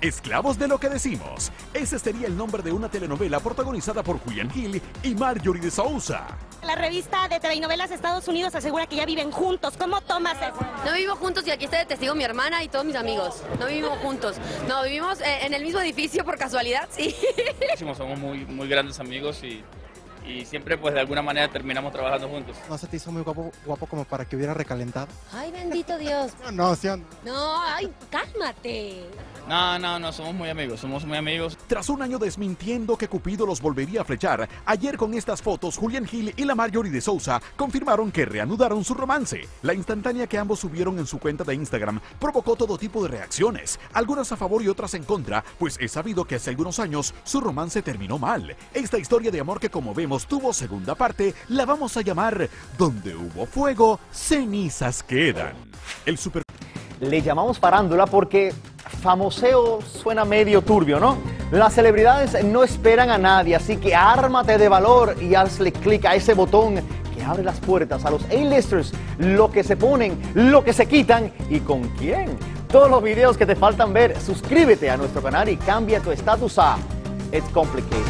Esclavos de lo que decimos. Ese sería el nombre de una telenovela protagonizada por Julián Gil y Marjorie de Sousa. La revista de telenovelas de Estados Unidos asegura que ya viven juntos. ¿Cómo tomas eso? No vivimos juntos y aquí está de testigo mi hermana y todos mis amigos. No vivimos juntos. No, vivimos en el mismo edificio por casualidad, sí. Somos muy grandes amigos y siempre pues de alguna manera terminamos trabajando juntos. ¿No se te hizo muy guapo como para que hubiera recalentado? Ay, bendito Dios. No, sí. No, ay, cálmate. No, somos muy amigos. Tras un año desmintiendo que Cupido los volvería a flechar, ayer con estas fotos Julián Gil y la Marjorie de Sousa confirmaron que reanudaron su romance. La instantánea que ambos subieron en su cuenta de Instagram provocó todo tipo de reacciones, algunas a favor y otras en contra, pues es sabido que hace algunos años su romance terminó mal. Esta historia de amor que como vemos tuvo segunda parte, la vamos a llamar Donde hubo fuego, cenizas quedan. Le llamamos farándula porque famoseo suena medio turbio, ¿no? Las celebridades no esperan a nadie, así que ármate de valor y hazle clic a ese botón que abre las puertas a los A-listers, lo que se ponen, lo que se quitan y con quién. Todos los videos que te faltan ver, suscríbete a nuestro canal y cambia tu estatus a It's Complicated.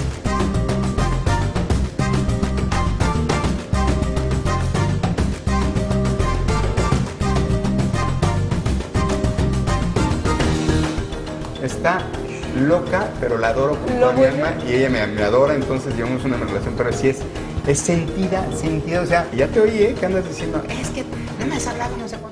Está loca, pero la adoro con toda mi alma y ella me adora, entonces llevamos una relación, pero sí es sentida, o sea, ya te oí, que andas diciendo, es que no me has hablado, no sé cuándo.